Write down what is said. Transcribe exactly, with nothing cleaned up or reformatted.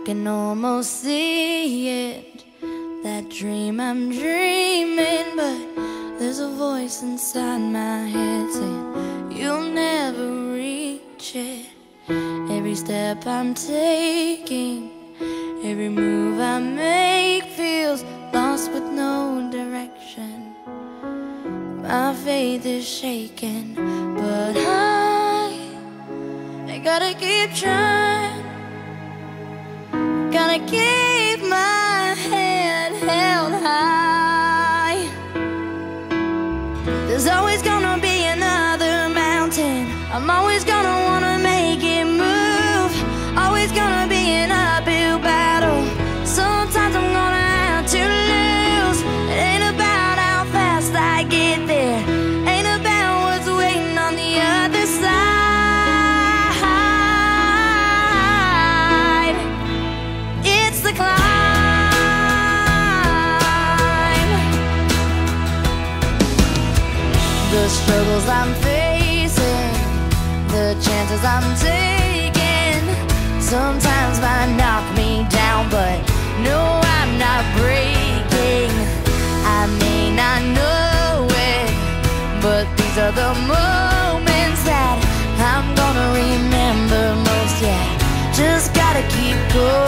can almost see it, that dream I'm dreaming, but there's a voice inside my head saying you'll never reach it. Every step I'm taking, every move I make feels lost with no direction. My faith is shaking, but I, I gotta keep trying. Gotta keep my head held high. There's always gonna be another mountain. I'm always gonna wanna make it move. Always gonna be an uphill battle. Sometimes I'm gonna have to lose. It ain't about how fast I get there, ain't about what's waiting on the other side. It's the climb. The struggles I'm facing, the chances I'm taking, sometimes might knock me down, but no, I'm not breaking. I may not know it, but these are the moments that I'm gonna remember most. Yeah, just gotta keep going.